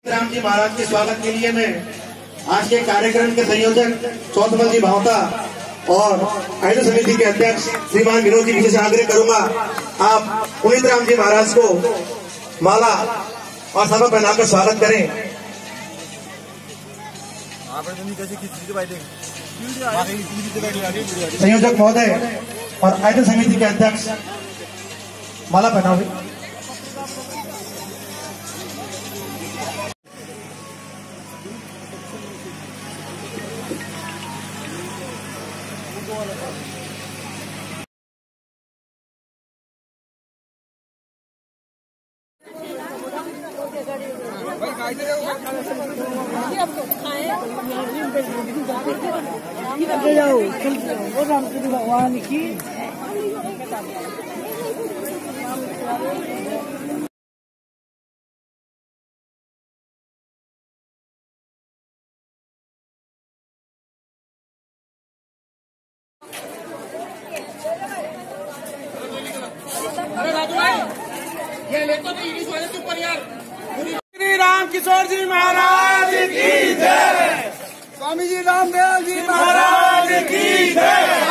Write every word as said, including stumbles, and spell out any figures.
राम जी महाराज के स्वागत के लिए मैं आज के कार्यक्रम के संयोजक चौथमल जी भावता और आयोजन समिति के अध्यक्ष श्रीमान विनोद जी से आग्रह करूंगा, आप पुनीत राम जी महाराज को माला और सभा पहनाकर स्वागत करें। संयोजक महोदय और आयोजन समिति के अध्यक्ष माला पहनाओगे। भगवान की अरे राजू भाई ये ले तो इंग्लिश वाले से ऊपर यार। श्री राम किशोर जी महाराज की जय। स्वामी जी रामदेव जी महाराज की जय।